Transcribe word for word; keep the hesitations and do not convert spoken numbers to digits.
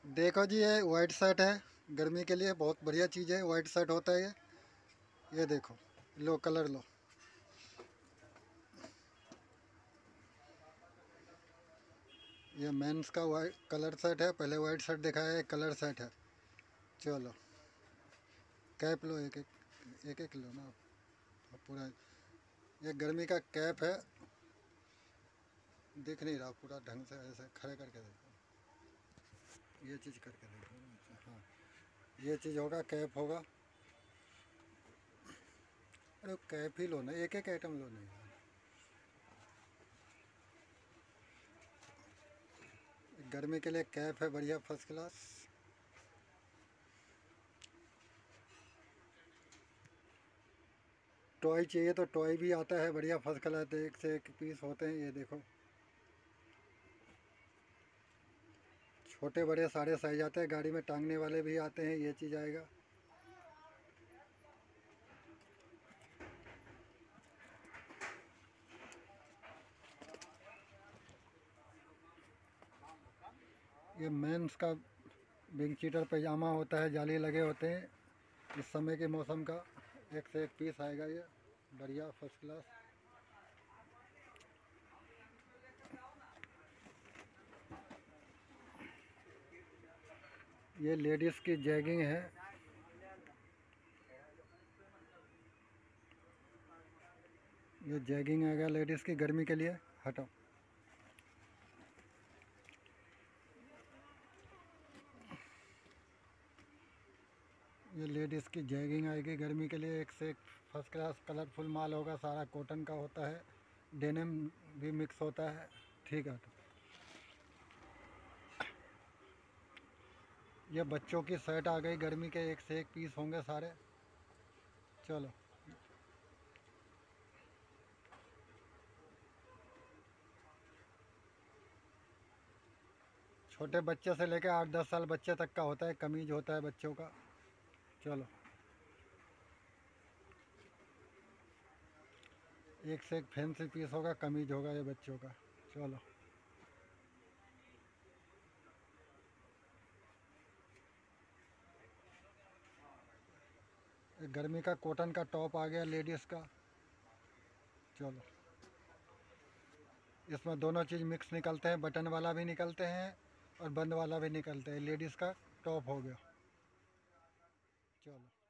देखो जी, ये white shirt है। गर्मी के लिए बहुत बढ़िया चीज़ है। वाइट शर्ट होता है ये ये देखो। लो कलर लो। ये मेंस का वाइट कलर शर्ट है। पहले वाइट शर्ट दिखाया है, कलर शर्ट है। चलो कैप लो, एक एक एक एक लो ना आप पूरा। ये गर्मी का कैप है। दिख नहीं रहा पूरा ढंग से, ऐसे खड़े करके देखो। ये चीज़ करके देखो। हाँ, ये चीज़ होगा, कैप होगा। अरे कैप ही लो ना, एक एक आइटम लो नहीं। गर्मी के लिए कैप है बढ़िया, फर्स्ट क्लास। टॉय चाहिए तो टॉय भी आता है बढ़िया, फर्स्ट क्लास। एक से एक पीस होते हैं, ये देखो। छोटे बड़े सारे साइज आते हैं, गाड़ी में टांगने वाले भी आते हैं। ये चीज़ आएगा। ये मेंस का विंग चीटर पैजामा होता है, जाली लगे होते हैं। इस समय के मौसम का एक से एक पीस आएगा, ये बढ़िया फर्स्ट क्लास। ये लेडीज़ की जैगिंग है। ये जैगिंग आ गया लेडीज़ की गर्मी के लिए। हटो। ये लेडीज़ की जैगिंग आएगी गर्मी के लिए, एक से एक फर्स्ट क्लास कलरफुल माल होगा। सारा कॉटन का होता है, डेनिम भी मिक्स होता है। ठीक है। तो ये बच्चों की शर्ट आ गई गर्मी के, एक से एक पीस होंगे सारे। चलो, छोटे बच्चे से लेकर आठ दस साल बच्चे तक का होता है, कमीज होता है बच्चों का। चलो, एक से एक फैंसी पीस होगा, कमीज होगा ये बच्चों का। चलो, एक गर्मी का कॉटन का टॉप आ गया लेडीज़ का। चलो, इसमें दोनों चीज़ मिक्स निकलते हैं, बटन वाला भी निकलते हैं और बंद वाला भी निकलते हैं। लेडीज़ का टॉप हो गया। चलो।